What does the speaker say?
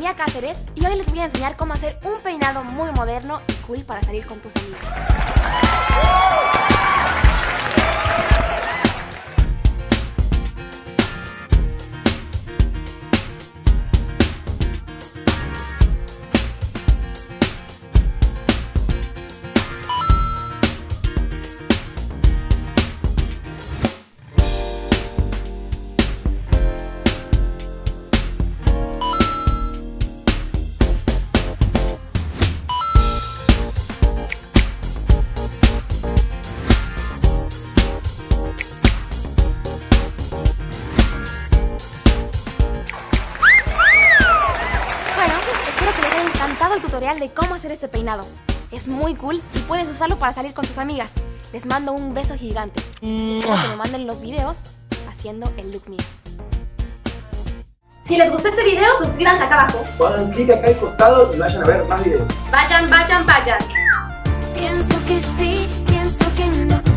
Mía Cáceres y hoy les voy a enseñar cómo hacer un peinado muy moderno y cool para salir con tus amigas. El tutorial de cómo hacer este peinado. Es muy cool y puedes usarlo para salir con tus amigas. Les mando un beso gigante. Espero que me manden los videos haciendo el look mío. Si les gustó este video, suscríbanse acá abajo. Pongan clic acá al costado y vayan a ver más videos. Vayan. Pienso que sí, pienso que no.